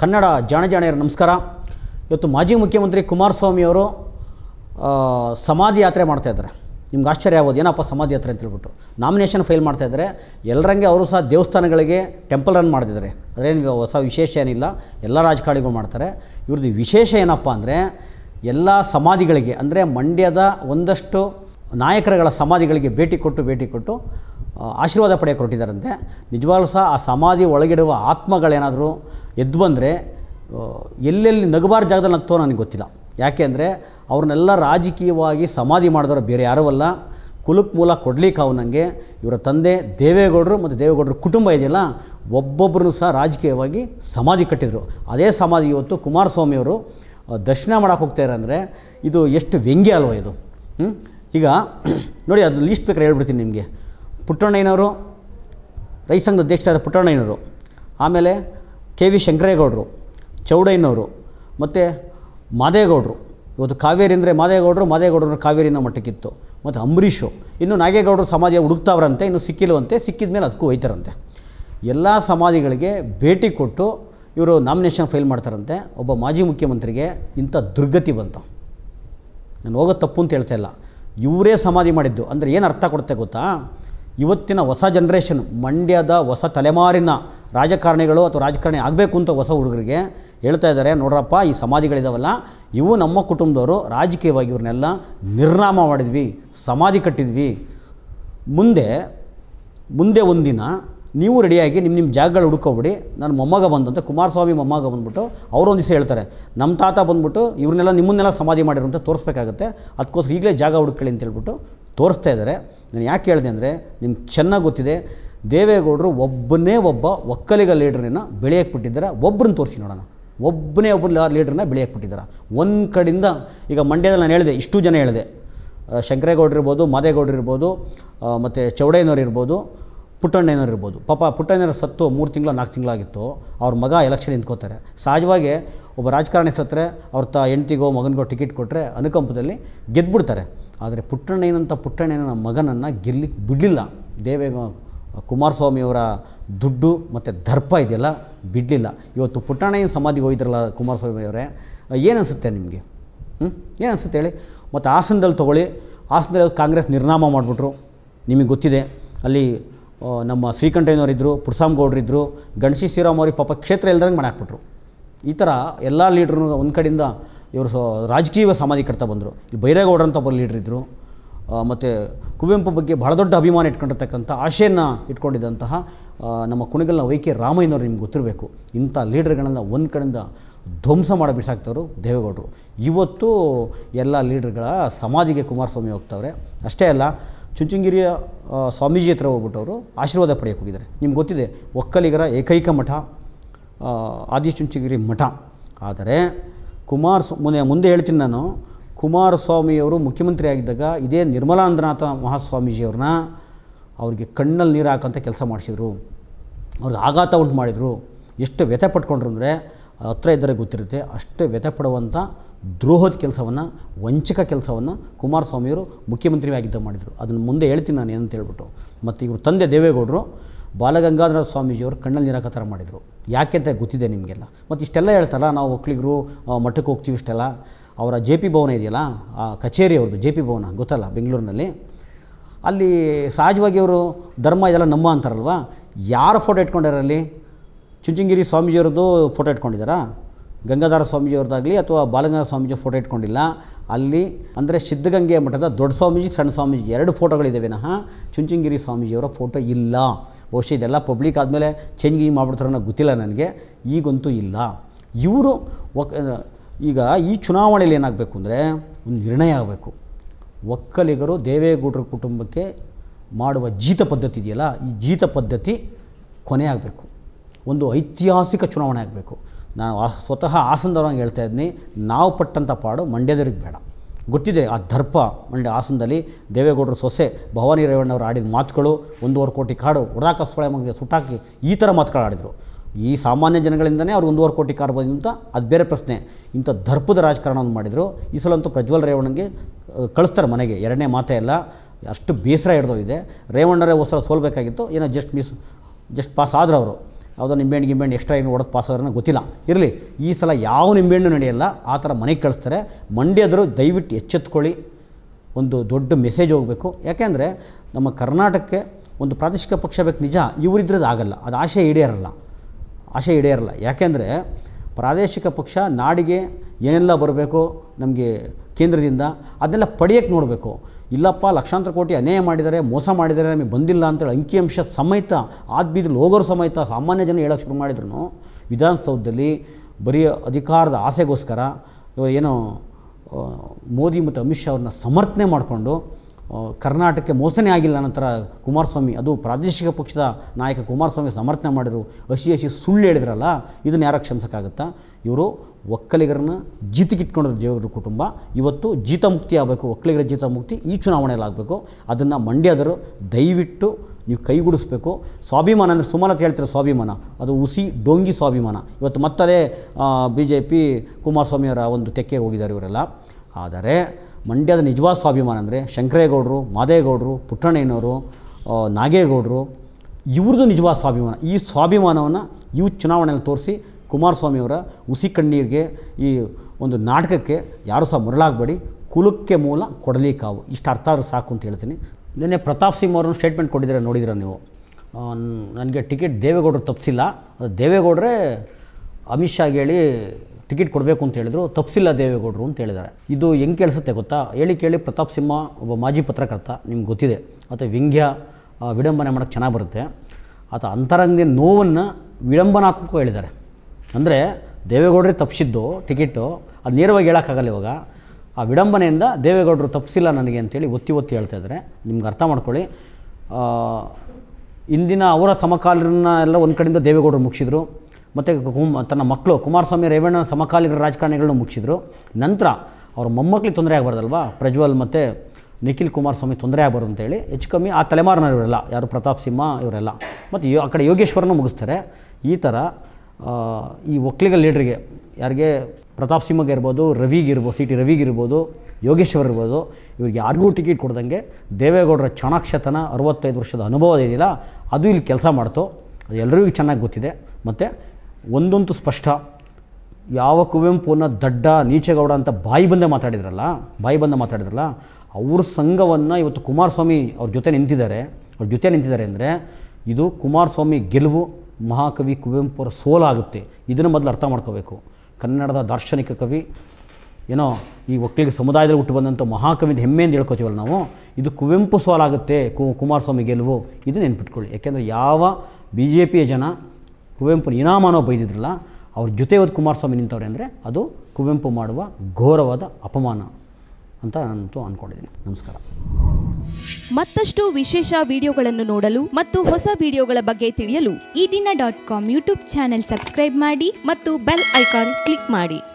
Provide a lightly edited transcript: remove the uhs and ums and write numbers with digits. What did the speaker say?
ಕನ್ನಡ ಜಾಣಜಾಣಿಯರ ನಮಸ್ಕಾರ. ಇವತ್ತು ಮಾಜಿ ಮುಖ್ಯಮಂತ್ರಿ ಕುಮಾರಸ್ವಾಮಿ ಅವರು ಸಮಾಧಿ ಯಾತ್ರೆ ಮಾಡ್ತಾಯಿದ್ದಾರೆ. ನಿಮ್ಗೆ ಆಶ್ಚರ್ಯ ಆಗ್ಬೋದು, ಏನಪ್ಪ ಸಮಾಧಿ ಯಾತ್ರೆ ಅಂತ ಹೇಳ್ಬಿಟ್ಟು ನಾಮಿನೇಷನ್ ಫೈಲ್ ಮಾಡ್ತಾಯಿದ್ದಾರೆ. ಎಲ್ಲರಂಗೆ ಅವರು ಸಹ ದೇವಸ್ಥಾನಗಳಿಗೆ ಟೆಂಪಲ್ ರನ್ ಮಾಡ್ತಿದ್ದಾರೆ. ಅದೇನು ಹೊಸ ವಿಶೇಷ ಏನಿಲ್ಲ, ಎಲ್ಲ ರಾಜಕಾರಣಿಗಳು ಮಾಡ್ತಾರೆ. ಇವ್ರದ್ದು ವಿಶೇಷ ಏನಪ್ಪ ಅಂದರೆ ಎಲ್ಲ ಸಮಾಧಿಗಳಿಗೆ ಅಂದರೆ ಮಂಡ್ಯದ ಒಂದಷ್ಟು ನಾಯಕರುಗಳ ಸಮಾಧಿಗಳಿಗೆ ಭೇಟಿ ಕೊಟ್ಟು ಆಶೀರ್ವಾದ ಪಡೆಯೋಕೆ ಹೊರಟಿದ್ದಾರಂತೆ. ನಿಜವಾಗ್ಲೂ ಸಹ ಆ ಸಮಾಧಿ ಒಳಗಿಡುವ ಆತ್ಮಗಳೇನಾದರೂ ಎದ್ದು ಬಂದರೆ ಎಲ್ಲೆಲ್ಲಿ ನಗಬಾರ ಜಾಗದಲ್ಲಿ ನಗ್ತೋ ನನಗೆ ಗೊತ್ತಿಲ್ಲ. ಯಾಕೆ ಅಂದರೆ ಅವ್ರನ್ನೆಲ್ಲ ರಾಜಕೀಯವಾಗಿ ಸಮಾಧಿ ಮಾಡಿದವರು ಬೇರೆ ಯಾರೂ ಅಲ್ಲ, ಕುಲಕ್ಕೆ ಮೂಲ ಕೊಡ್ಲಿಕ್ಕೆ ಅವನಂಗೆ ಇವರ ತಂದೆ ದೇವೇಗೌಡರು ಮತ್ತು ದೇವೇಗೌಡರ ಕುಟುಂಬ ಇದೆಯಲ್ಲ, ಒಬ್ಬೊಬ್ಬರೂ ಸಹ ರಾಜಕೀಯವಾಗಿ ಸಮಾಧಿ ಕಟ್ಟಿದರು. ಅದೇ ಸಮಾಧಿ ಇವತ್ತು ಕುಮಾರಸ್ವಾಮಿಯವರು ದರ್ಶನ ಮಾಡೋಕ್ಕೆ ಹೋಗ್ತಾಯಿದ್ದಾರೆ ಅಂದರೆ ಇದು ಎಷ್ಟು ವ್ಯಂಗ್ಯ ಅಲ್ವ ಇದು. ಈಗ ನೋಡಿ, ಅದು ಲೀಸ್ಟ್ ಬೇಕಾದ್ರೆ ಹೇಳ್ಬಿಡ್ತೀನಿ ನಿಮಗೆ. ಪುಟ್ಟಣ್ಣಯ್ಯನವರು, ರೈತ ಸಂಘದ ಅಧ್ಯಕ್ಷರಾದ ಪುಟ್ಟಣ್ಣಯ್ಯನವರು, ಆಮೇಲೆ ಕೆ.ವಿ. ಶಂಕರೇಗೌಡರು, ಚೌಡಯ್ಯನವರು ಮತ್ತು ಮಾದೇಗೌಡರು. ಇವತ್ತು ಕಾವೇರಿ ಅಂದರೆ ಮಾದೇಗೌಡರು ಕಾವೇರಿಯಿಂದ ಮಟ್ಟಕ್ಕಿತ್ತು. ಮತ್ತು ಅಂಬರೀಷು, ಇನ್ನು ನಾಗೇಗೌಡರು ಸಮಾಧಿಯ ಹುಡುಕ್ತಾವ್ರಂತೆ, ಇನ್ನು ಸಿಕ್ಕಿಲ್ವಂತೆ, ಸಿಕ್ಕಿದ ಮೇಲೆ ಅದಕ್ಕೂ ಹೋಯ್ತಾರಂತೆ. ಎಲ್ಲ ಸಮಾಧಿಗಳಿಗೆ ಭೇಟಿ ಕೊಟ್ಟು ಇವರು ನಾಮಿನೇಷನ್ ಫೈಲ್ ಮಾಡ್ತಾರಂತೆ. ಒಬ್ಬ ಮಾಜಿ ಮುಖ್ಯಮಂತ್ರಿಗೆ ಇಂಥ ದುರ್ಗತಿ ಬಂತ. ನಾನು ಹೋಗೋದು ತಪ್ಪು ಅಂತ ಹೇಳ್ತಾ ಇಲ್ಲ, ಇವರೇ ಸಮಾಧಿ ಮಾಡಿದ್ದು ಅಂದರೆ ಏನು ಅರ್ಥ ಕೊಡುತ್ತೆ ಗೊತ್ತಾ? ಇವತ್ತಿನ ಹೊಸ ಜನ್ರೇಷನ್, ಮಂಡ್ಯದ ಹೊಸ ತಲೆಮಾರಿನ ರಾಜಕಾರಣಿಗಳು ಅಥವಾ ರಾಜಕಾರಣಿ ಆಗಬೇಕು ಅಂತ ಹೊಸ ಹುಡುಗರಿಗೆ ಹೇಳ್ತಾ ಇದ್ದಾರೆ, ನೋಡ್ರಪ್ಪ ಈ ಸಮಾಧಿಗಳಿದಾವಲ್ಲ, ಇವು ನಮ್ಮ ಕುಟುಂಬದವರು ರಾಜಕೀಯವಾಗಿ ಇವ್ರನ್ನೆಲ್ಲ ನಿರ್ನಾಮ ಮಾಡಿದ್ವಿ, ಸಮಾಧಿ ಕಟ್ಟಿದ್ವಿ. ಮುಂದೆ ಒಂದಿನ ನೀವು ರೆಡಿಯಾಗಿ ನಿಮ್ಮ ಜಾಗಗಳು ಹುಡ್ಕೊಬಿಡಿ. ನನ್ನ ಮೊಮ್ಮಗ ಬಂದಂತೆ ಕುಮಾರಸ್ವಾಮಿ ಮೊಮ್ಮಗ ಬಂದ್ಬಿಟ್ಟು ಅವರು ಒಂದು ದಿವಸ ಹೇಳ್ತಾರೆ, ನಮ್ಮ ತಾತ ಬಂದ್ಬಿಟ್ಟು ಇವ್ರನ್ನೆಲ್ಲ ನಿಮ್ಮನ್ನೆಲ್ಲ ಸಮಾಧಿ ಮಾಡಿರು ಅಂತ ತೋರಿಸ್ಬೇಕಾಗತ್ತೆ, ಅದಕ್ಕೋಸ್ಕರ ಈಗಲೇ ಜಾಗ ಹುಡುಕೊಳ್ಳಿ ಅಂತ ಹೇಳ್ಬಿಟ್ಟು ತೋರಿಸ್ತಾ ಇದ್ದಾರೆ. ನಾನು ಯಾಕೆ ಹೇಳಿದೆ ಅಂದರೆ ನಿಮ್ಗೆ ಚೆನ್ನಾಗಿ ಗೊತ್ತಿದೆ, ದೇವೇಗೌಡರು ಒಬ್ಬನೇ ಒಬ್ಬ ಒಕ್ಕಲಿಗ ಲೀಡ್ರನ್ನ ಬೆಳೆಯಕ್ಕೆ ಬಿಟ್ಟಿದ್ದಾರೆ. ಒಬ್ಬರನ್ನ ತೋರಿಸಿ ನೋಡೋಣ, ಒಬ್ಬನೇ ಲೀಡ್ರನ್ನ ಬೆಳೆಯಕ್ಕೆ ಬಿಟ್ಟಿದ್ದಾರೆ. ಒಂದು ಕಡೆಯಿಂದ ಈಗ ಮಂಡ್ಯದಲ್ಲಿ ನಾನು ಹೇಳಿದೆ, ಇಷ್ಟು ಜನ ಹೇಳಿದೆ, ಶಂಕರೇಗೌಡರು ಇರ್ಬೋದು, ಮಾದೇಗೌಡರು ಇರ್ಬೋದು, ಮತ್ತು ಚೌಡಯ್ಯನವ್ರು ಇರ್ಬೋದು, ಪುಟ್ಟಣ್ಣಯ್ಯನವ್ರು ಇರ್ಬೋದು. ಪಾಪ ಪುಟ್ಟಣ್ಣಯ್ಯನವ್ರು ಸತ್ತು 3 ತಿಂಗಳು 4 ತಿಂಗಳಾಗಿತ್ತು. ಅವ್ರ ಮಗ ಎಲೆಕ್ಷನ್ ನಿಂತ್ಕೋತಾರೆ. ಸಹಜವಾಗಿ ಒಬ್ಬ ರಾಜಕಾರಣಿ ಸತ್ತರೆ ಅವ್ರ ಹೆಂಡ್ತಿಗೋ ಮಗನಿಗೋ ಟಿಕೆಟ್ ಕೊಟ್ಟರೆ ಅನುಕಂಪದಲ್ಲಿ ಗೆದ್ದುಬಿಡ್ತಾರೆ. ಆದರೆ ಪುಟ್ಟಣ್ಣಯ್ಯನ ಮಗನನ್ನು ಗೆಲ್ಲಿಕ್ಕೆ ಬಿಡಲಿಲ್ಲ ಕುಮಾರಸ್ವಾಮಿಯವರ ದುಡ್ಡು ಮತ್ತು ದರ್ಪ ಇದೆಯಲ್ಲ, ಬಿಡಲಿಲ್ಲ. ಇವತ್ತು ಪುಟ್ಟಣ್ಣಯ್ಯನ ಸಮಾಧಿಗೆ ಹೋಗಿದ್ರಲ್ಲ ಕುಮಾರಸ್ವಾಮಿಯವರೇ, ಏನು ಅನಿಸುತ್ತೆ ನಿಮಗೆ? ಏನು ಅನಿಸುತ್ತೆ ಹೇಳಿ? ಮತ್ತು ಹಾಸನದಲ್ಲಿ ತೊಗೊಳ್ಳಿ, ಹಾಸನದಲ್ಲಿ ಕಾಂಗ್ರೆಸ್ ನಿರ್ನಾಮ ಮಾಡಿಬಿಟ್ರು. ನಿಮಗೆ ಗೊತ್ತಿದೆ, ಅಲ್ಲಿ ನಮ್ಮ ಶ್ರೀಕಂಠಯ್ಯನವರಿದ್ದರು, ಪುಟ್ಸಾಮ್ಗೌಡರಿದ್ದರು, ಗಣೇಶಿ ಶ್ರೀರಾಮ್ ಅವ್ರಿಗೆ ಪಾಪ ಕ್ಷೇತ್ರ ಇಲ್ದಂಗೆ ಮಾಡಾಕ್ಬಿಟ್ರು. ಈ ಥರ ಎಲ್ಲ ಲೀಡ್ರೂ ಒಂದು ಕಡೆಯಿಂದ ಇವರು ರಾಜಕೀಯ ಸಮಾಧಿ ಕಟ್ತಾ ಬಂದರು. ಇಲ್ಲಿ ಬೈರೇಗೌಡರು ಅಂತ ಒಬ್ಬ ಲೀಡ್ರಿದ್ದರು, ಮತ್ತು ಕುವೆಂಪು ಬಗ್ಗೆ ಬಹಳ ದೊಡ್ಡ ಅಭಿಮಾನ ಇಟ್ಕೊಂಡಿರ್ತಕ್ಕಂಥ ಆಶೆಯನ್ನು ಇಟ್ಕೊಂಡಿದ್ದಂತಹ ನಮ್ಮ ಕುಣಿಗಲ್ನ ವೈ.ಕೆ. ರಾಮಯ್ಯನವ್ರು ನಿಮ್ಗೆ ಗೊತ್ತಿರಬೇಕು. ಇಂಥ ಲೀಡ್ರ್ಗಳನ್ನ ಒಂದು ಕಡೆಯಿಂದ ಧ್ವಂಸ ಮಾಡಿ ಬಿಸಾಕ್ತವರು ದೇವೇಗೌಡರು. ಇವತ್ತು ಎಲ್ಲ ಲೀಡ್ರ್ಗಳ ಸಮಾಧಿಗೆ ಕುಮಾರಸ್ವಾಮಿ ಹೋಗ್ತವ್ರೆ. ಅಷ್ಟೇ ಅಲ್ಲ, ಚುಂಚನಗಿರಿಯ ಸ್ವಾಮೀಜಿ ಹತ್ರ ಹೋಗ್ಬಿಟ್ಟವರು ಆಶೀರ್ವಾದ ಪಡೆಯೋಕೆ ಹೋಗಿದ್ದಾರೆ. ನಿಮ್ಗೆ ಗೊತ್ತಿದೆ, ಒಕ್ಕಲಿಗರ ಏಕೈಕ ಮಠ ಆದಿಚುಂಚನಗಿರಿ ಮಠ. ಆದರೆ ಮುಂದೆ ಹೇಳ್ತೀನಿ ನಾನು, ಕುಮಾರಸ್ವಾಮಿಯವರು ಮುಖ್ಯಮಂತ್ರಿ ಆಗಿದ್ದಾಗ ಇದೇ ನಿರ್ಮಲಾನಂದನಾಥ ಮಹಾಸ್ವಾಮೀಜಿಯವ್ರನ್ನ ಅವ್ರಿಗೆ ಕಣ್ಣಲ್ಲಿ ನೀರು ಹಾಕೋಂಥ ಕೆಲಸ ಮಾಡಿಸಿದ್ರು, ಅವ್ರಿಗೆ ಆಘಾತ ಉಂಟು ಮಾಡಿದರು. ಎಷ್ಟು ವ್ಯಥೆ ಪಟ್ಕೊಂಡ್ರು ಅಂದರೆ ಹತ್ರ ಇದ್ದರೆ ಗೊತ್ತಿರುತ್ತೆ. ಅಷ್ಟು ವ್ಯಥೆ ಪಡುವಂಥ ದ್ರೋಹದ ಕೆಲಸವನ್ನು, ವಂಚಕ ಕೆಲಸವನ್ನು ಕುಮಾರಸ್ವಾಮಿಯವರು ಮುಖ್ಯಮಂತ್ರಿ ಆಗಿದ್ದಾಗ ಮಾಡಿದರು. ಅದನ್ನು ಮುಂದೆ ಹೇಳ್ತೀನಿ ನಾನು ಏನಂತ ಹೇಳ್ಬಿಟ್ಟು. ಮತ್ತು ಇವರು ತಂದೆ ದೇವೇಗೌಡರು ಬಾಲಗಂಗಾಧರ ಸ್ವಾಮೀಜಿಯವರು ಕಣ್ಣಲ್ಲಿ ನೀರಾಕ ಥರ ಮಾಡಿದರು. ಯಾಕೆ ಅಂತ ಗೊತ್ತಿದೆ ನಿಮಗೆಲ್ಲ. ಮತ್ತು ಇಷ್ಟೆಲ್ಲ ಹೇಳ್ತಾರಲ್ಲ, ನಾವು ಒಕ್ಕಲಿಗರು ಮಠಕ್ಕೆ ಹೋಗ್ತೀವಿ, ಇಷ್ಟೆಲ್ಲ ಅವರ ಜೆ.ಪಿ. ಭವನ ಇದೆಯಲ್ಲ, ಆ ಕಚೇರಿ ಅವ್ರದ್ದು ಜೆ.ಪಿ. ಭವನ ಗೊತ್ತಲ್ಲ ಬೆಂಗಳೂರಿನಲ್ಲಿ, ಅಲ್ಲಿ ಸಹಜವಾಗಿ ಅವರು ಧರ್ಮ ಇದೆಲ್ಲ ನಮ್ಮ ಅಂತಾರಲ್ವ. ಯಾರು ಫೋಟೋ ಇಟ್ಕೊಂಡಿರಲ್ಲಿ? ಚುಂಚನಗಿರಿ ಸ್ವಾಮೀಜಿಯವ್ರದ್ದು ಫೋಟೋ ಇಟ್ಕೊಂಡಿದ್ದಾರಾ? ಗಂಗಾಧರ ಸ್ವಾಮೀಜಿಯವ್ರದ್ದಾಗಲಿ ಅಥವಾ ಬಾಲಗಂಗಾಧರ ಸ್ವಾಮೀಜಿ ಫೋಟೋ ಇಟ್ಕೊಂಡಿಲ್ಲ. ಅಲ್ಲಿ ಅಂದರೆ ಸಿದ್ಧಗಂಗೆ ಮಠದ ದೊಡ್ಡ ಸ್ವಾಮೀಜಿ, ಸಣ್ಣ ಸ್ವಾಮೀಜಿ 2 ಫೋಟೋಗಳಿದೆ ವಿನಃ ಚುಂಚನಗಿರಿ ಸ್ವಾಮೀಜಿಯವರ ಫೋಟೋ ಇಲ್ಲ. ಬಹುಶಃ ಇದೆಲ್ಲ ಪಬ್ಲಿಕ್ ಆದಮೇಲೆ ಚೇಂಜ್ ಮಾಡ್ಬಿಡ್ತಾರೆ ಅನ್ನೋ ಗೊತ್ತಿಲ್ಲ ನನಗೆ, ಈಗಂತೂ ಇಲ್ಲ. ಇವರು ಈಗ ಈ ಚುನಾವಣೆಯಲ್ಲಿ ಏನಾಗಬೇಕು ಅಂದರೆ ಒಂದು ನಿರ್ಣಯ ಆಗಬೇಕು. ಒಕ್ಕಲಿಗರು ದೇವೇಗೌಡರ ಕುಟುಂಬಕ್ಕೆ ಮಾಡುವ ಜೀತ ಪದ್ಧತಿ ಇದೆಯಲ್ಲ, ಈ ಜೀತ ಪದ್ಧತಿ ಕೊನೆ ಆಗಬೇಕು. ಒಂದು ಐತಿಹಾಸಿಕ ಚುನಾವಣೆ ಆಗಬೇಕು. ನಾನು ಸ್ವತಃ ಹಾಸನದವ್ರಂಗೆ ಹೇಳ್ತಾ ಇದ್ದೀನಿ, ನಾವು ಪಟ್ಟಂಥ ಪಾಡು ಮಂಡ್ಯದವ್ರಿಗೆ ಬೇಡ. ಗೊತ್ತಿದೆ ಆ ದರ್ಪ. ಮಂಡ್ಯ ಹಾಸನದಲ್ಲಿ ದೇವೇಗೌಡರು ಸೊಸೆ ಭವಾನಿ ರೇವಣ್ಣವ್ರು ಆಡಿದ ಮಾತುಗಳು, 1.5 ಕೋಟಿ ಕಾಡು ಹೊಡೆದಾಕ ಸೊಳೆ ಮಗ ಸುಟ್ಟಾಕಿ, ಈ ಥರ ಮಾತುಗಳು ಆಡಿದರು. ಈ ಸಾಮಾನ್ಯ ಜನಗಳಿಂದನೇ ಅವ್ರು 1.5 ಕೋಟಿ ಕಾರು ಬಂದಂತ ಅದು ಬೇರೆ ಪ್ರಶ್ನೆ. ಇಂಥ ದರ್ಪದ ರಾಜಕಾರಣವನ್ನು ಮಾಡಿದರು. ಈ ಸಲ ಅಂತೂ ಪ್ರಜ್ವಲ್ ರೇವಣ್ಣಗೆ ಕಳಿಸ್ತಾರೆ ಮನೆಗೆ, 2ನೇ ಮಾತೇ ಇಲ್ಲ. ಅಷ್ಟು ಬೇಸರ ಹಿಡ್ದೋಗಿದೆ. ರೇವಣ್ಣರೇ ಹೊಸ ಸೋಲ್ಬೇಕಾಗಿತ್ತು, ಏನೋ ಜಸ್ಟ್ ಪಾಸ್ ಆದರು ಅವರು. ಯಾವುದೋ ನಿಂಬೆಹಣ್ಣು ಎಕ್ಸ್ಟ್ರಾ ಏನು ಹೊಡೆದು ಪಾಸ್ ಆದ್ರೂ ಗೊತ್ತಿಲ್ಲ, ಇರಲಿ. ಈ ಸಲ ಯಾವ ನಿಂಬೆಹಣ್ಣು ನಡೆಯಲ್ಲ, ಆ ಥರ ಮನೆಗೆ ಕಳಿಸ್ತಾರೆ. ಮಂಡ್ಯದರು ದಯವಿಟ್ಟು ಎಚ್ಚೆತ್ಕೊಳ್ಳಿ, ಒಂದು ದೊಡ್ಡ ಮೆಸೇಜ್ ಹೋಗಬೇಕು. ಯಾಕೆಂದರೆ ನಮ್ಮ ಕರ್ನಾಟಕಕ್ಕೆ ಒಂದು ಪ್ರಾದೇಶಿಕ ಪಕ್ಷ ಬೇಕು ನಿಜ, ಇವರಿದ್ರದ್ದು ಆಗಲ್ಲ, ಅದು ಆಶೆ ಈಡೇರಲ್ಲ. ಯಾಕೆಂದರೆ ಪ್ರಾದೇಶಿಕ ಪಕ್ಷ ನಾಡಿಗೆ ಏನೆಲ್ಲ ಬರಬೇಕು ನಮಗೆ ಕೇಂದ್ರದಿಂದ, ಅದನ್ನೆಲ್ಲ ಪಡೆಯೋಕ್ಕೆ ನೋಡಬೇಕು. ಇಲ್ಲಪ್ಪ ಲಕ್ಷಾಂತರ ಕೋಟಿ ಅನ್ಯಾಯ ಮಾಡಿದ್ದಾರೆ, ಮೋಸ ಮಾಡಿದ್ದಾರೆ, ನಮಗೆ ಬಂದಿಲ್ಲ ಅಂತೇಳಿ ಅಂಕಿಅಂಶ ಸಮೇತ ಆದ್ಬೀದ್ರಲ್ಲಿ ಹೋಗೋರು ಸಮೇತ ಸಾಮಾನ್ಯ ಜನ ಹೇಳೋಕ್ಕೆ ಶುರು ಮಾಡಿದ್ರು. ವಿಧಾನಸೌಧದಲ್ಲಿ ಬರೀ ಅಧಿಕಾರದ ಆಸೆಗೋಸ್ಕರ ಏನೋ ಮೋದಿ ಮತ್ತು ಅಮಿತ್ ಶಾ ಅವ್ರನ್ನ ಸಮರ್ಥನೆ ಮಾಡಿಕೊಂಡು ಕರ್ನಾಟಕಕ್ಕೆ ಮೋಸನೇ ಆಗಿಲ್ಲ ನಂತರ ಕುಮಾರಸ್ವಾಮಿ, ಅದು ಪ್ರಾದೇಶಿಕ ಪಕ್ಷದ ನಾಯಕ ಕುಮಾರಸ್ವಾಮಿ ಸಮರ್ಥನೆ ಮಾಡಿದ್ರು, ಹಸಿ ಸುಳ್ಳು ಹೇಳಿದ್ರಲ್ಲ, ಇದನ್ನು ಯಾರು ಕ್ಷಮಿಸೋಕ್ಕಾಗುತ್ತಾ? ಇವರು ಒಕ್ಕಲಿಗರನ್ನ ಜೀತಕ್ಕಿಟ್ಕೊಂಡಿರೋ ದೇವರ ಕುಟುಂಬ. ಇವತ್ತು ಜೀತಮುಕ್ತಿ ಆಗಬೇಕು, ಒಕ್ಕಲಿಗರ ಜೀತಮುಕ್ತಿ ಈ ಚುನಾವಣೆಯಲ್ಲಿ ಆಗಬೇಕು. ಅದನ್ನು ಮಂಡ್ಯದರು ದಯವಿಟ್ಟು ನೀವು ಕೈಗೂಡಿಸ್ಬೇಕು. ಸ್ವಾಭಿಮಾನ ಅಂದರೆ ಸುಮಲತಾ ಹೇಳ್ತಿರೋ ಸ್ವಾಭಿಮಾನ, ಅದು ಹುಸಿ ಡೊಂಗಿ ಸ್ವಾಭಿಮಾನ. ಇವತ್ತು ಮತ್ತದೇ BJP ಕುಮಾರಸ್ವಾಮಿಯವರ ಒಂದು ತೆಕ್ಕೆ ಹೋಗಿದ್ದಾರೆ ಇವರೆಲ್ಲ. ಆದರೆ ಮಂಡ್ಯದ ನಿಜವಾದ ಸ್ವಾಭಿಮಾನ ಅಂದರೆ ಶಂಕರೇಗೌಡರು, ಮಾದೇಗೌಡರು, ಪುಟ್ಟಣ್ಣಯ್ಯನವರು, ನಾಗೇಗೌಡರು, ಇವ್ರದ್ದು ನಿಜವಾದ ಸ್ವಾಭಿಮಾನ. ಈ ಸ್ವಾಭಿಮಾನವನ್ನು ಇವು ಚುನಾವಣೆಯಲ್ಲಿ ತೋರಿಸಿ ಕುಮಾರಸ್ವಾಮಿಯವರ ಹುಸಿ ಕಣ್ಣೀರಿಗೆ, ಈ ಒಂದು ನಾಟಕಕ್ಕೆ ಯಾರೂ ಸಹ ಮರಳಾಗಬೇಡಿ. ಕುಲಕ್ಕೆ ಮೂಲ ಕೊಡಲಿ ಕಾವು, ಇಷ್ಟು ಅರ್ಥ ಆದರೂ ಸಾಕು ಅಂತ ಹೇಳ್ತೀನಿ. ನಿನ್ನೆ ಪ್ರತಾಪ್ ಸಿಂಹ ಅವ್ರನ್ನ ಸ್ಟೇಟ್ಮೆಂಟ್ ಕೊಟ್ಟಿದ್ದೀರ, ನೋಡಿದ್ದೀರ ನೀವು. ನನಗೆ ಟಿಕೆಟ್ ದೇವೇಗೌಡರು ತಪ್ಪಿಸಿಲ್ಲ, ಅದು ದೇವೇಗೌಡರೇ ಅಮಿತ್ ಶಾಗೆ ಹೇಳಿ ಟಿಕೆಟ್ ಕೊಡಬೇಕು ಅಂತ ಹೇಳಿದ್ರು, ತಪ್ಪಿಸಿಲ್ಲ ದೇವೇಗೌಡರು ಅಂತ ಹೇಳಿದ್ದಾರೆ. ಇದು ಹೆಂಗೆ ಕೇಳಿಸುತ್ತೆ ಗೊತ್ತಾ? ಕೇಳಿ ಪ್ರತಾಪ್ ಸಿಂಹ ಒಬ್ಬ ಮಾಜಿ ಪತ್ರಕರ್ತ, ನಿಮ್ಗೆ ಗೊತ್ತಿದೆ. ಮತ್ತು ವ್ಯಂಗ್ಯ ವಿಡಂಬನೆ ಮಾಡೋಕ್ಕೆ ಚೆನ್ನಾಗಿ ಬರುತ್ತೆ. ಆತ ಅಂತರಂಗದ ನೋವನ್ನು ವಿಡಂಬನಾತ್ಮಕ ಹೇಳಿದ್ದಾರೆ. ಅಂದರೆ ದೇವೇಗೌಡರೇ ತಪ್ಪಿಸಿದ್ದು ಟಿಕೆಟು, ಅದು ನೇರವಾಗಿ ಹೇಳೋಕ್ಕಾಗಲ್ಲ. ಇವಾಗ ಆ ವಿಡಂಬನೆಯಿಂದ ದೇವೇಗೌಡರು ತಪ್ಪಿಸಿಲ್ಲ ನನಗೆ ಅಂತೇಳಿ ಒತ್ತಿ ಹೇಳ್ತಾ ಇದ್ದಾರೆ. ನಿಮ್ಗೆ ಅರ್ಥ ಮಾಡ್ಕೊಳ್ಳಿ. ಇಂದಿನ ಅವರ ಸಮಕಾಲೀನ ಎಲ್ಲ ಒಂದು ಕಡೆಯಿಂದ ದೇವೇಗೌಡರು ಮುಗಿಸಿದ್ರು, ಮತ್ತು ತನ್ನ ಮಕ್ಕಳು ಕುಮಾರಸ್ವಾಮಿ ರೇವಣ್ಣ ಸಮಕಾಲೀನ ರಾಜಕಾರಣಿಗಳನ್ನ ಮುಗಿಸಿದ್ರು. ನಂತರ ಅವ್ರ ಮೊಮ್ಮಕ್ಕಳಿಗೆ ತೊಂದರೆ ಆಗಬಾರ್ದಲ್ವಾ, ಪ್ರಜ್ವಲ್ ಮತ್ತು ನಿಖಿಲ್ ಕುಮಾರಸ್ವಾಮಿ ತೊಂದರೆ ಆಗಬಾರ್ದು ಅಂತೇಳಿ ಹೆಚ್ಚು ಕಮ್ಮಿ ಆ ತಲೆಮಾರಿನವರೆಲ್ಲ, ಯಾರು ಪ್ರತಾಪ್ ಸಿಂಹ ಇವರೆಲ್ಲ, ಮತ್ತು ಆ ಕಡೆ ಯೋಗೇಶ್ವರನೂ ಮುಗಿಸ್ತಾರೆ. ಈ ಥರ ಈ ಒಕ್ಕಲಿಗ ಲೀಡ್ರಿಗೆ, ಯಾರಿಗೆ ಪ್ರತಾಪ್ ಸಿಂಹಗೆ ಇರ್ಬೋದು, ರವಿಗಿರ್ಬೋದು, CT ರವಿಗಿರ್ಬೋದು, ಯೋಗೇಶ್ವರ್ ಇರ್ಬೋದು, ಇವ್ರಿಗೆ ಯಾರಿಗೂ ಟಿಕೆಟ್ ಕೊಡ್ದಂಗೆ ದೇವೇಗೌಡರ ಚಾಣಾಕ್ಷತನ 65 ವರ್ಷದ ಅನುಭವ ಇದೆಯಲ್ಲ, ಅದು ಇಲ್ಲಿ ಕೆಲಸ ಮಾಡ್ತು. ಅದು ಎಲ್ಲರಿಗೂ ಚೆನ್ನಾಗಿ ಗೊತ್ತಿದೆ. ಮತ್ತು ಒಂದಂತೂ ಸ್ಪಷ್ಟ, ಯಾವ ಕುವೆಂಪುನ ದಡ್ಡ ನೀಚೇಗೌಡ ಅಂತ ಬಾಯಿ ಬಂದೇ ಮಾತಾಡಿದ್ರಲ್ಲ, ಅವ್ರ ಸಂಘವನ್ನು ಇವತ್ತು ಕುಮಾರಸ್ವಾಮಿ ಅವ್ರ ಜೊತೆ ನಿಂತಿದ್ದಾರೆ ಅಂದರೆ ಇದು ಕುಮಾರಸ್ವಾಮಿ ಗೆಲುವು, ಮಹಾಕವಿ ಕುವೆಂಪು ಅವರ ಸೋಲಾಗುತ್ತೆ. ಇದನ್ನು ಮೊದಲು ಅರ್ಥ ಮಾಡ್ಕೋಬೇಕು. ಕನ್ನಡದ ದಾರ್ಶನಿಕ ಕವಿ, ಏನೋ ಈ ಒಕ್ಕಲಿಗ ಸಮುದಾಯದಲ್ಲಿ ಹುಟ್ಟು ಬಂದಂಥ ಮಹಾಕವಿದ ಹೆಮ್ಮೆಯಿಂದ ಹೇಳ್ಕೊತೀವಲ್ಲ ನಾವು, ಇದು ಕುವೆಂಪು ಸೋಲಾಗುತ್ತೆ, ಕುಮಾರಸ್ವಾಮಿ ಗೆಲುವು, ಇದು ನೆನ್ಪಿಟ್ಕೊಳ್ಳಿ. ಯಾಕೆಂದರೆ ಯಾವ BJPಯ ಜನ ಕುವೆಂಪುನ ಇನಾಮಾನೋ ಬೈದಿದ್ರಲ್ಲ, ಅವ್ರ ಜೊತೆ ಇವತ್ತು ಕುಮಾರಸ್ವಾಮಿ ನಿಂತವ್ರೆ ಅಂದರೆ ಅದು ಕುವೆಂಪು ಮಾಡುವ ಘೋರವಾದ ಅಪಮಾನ ಅಂತ ನಾನಂತೂ ಅಂದ್ಕೊಂಡಿದ್ದೀನಿ. ನಮಸ್ಕಾರ. ಮತ್ತಷ್ಟು ವಿಶೇಷ ವಿಡಿಯೋಗಳನ್ನು ನೋಡಲು ಮತ್ತು ಹೊಸ ವಿಡಿಯೋಗಳ ಬಗ್ಗೆ ತಿಳಿಯಲು ಈ ದಿನ .com ಯೂಟ್ಯೂಬ್ ಚಾನೆಲ್ ಸಬ್ಸ್ಕ್ರೈಬ್ ಮಾಡಿ ಮತ್ತು ಬೆಲ್ ಐಕಾನ್ ಕ್ಲಿಕ್ ಮಾಡಿ.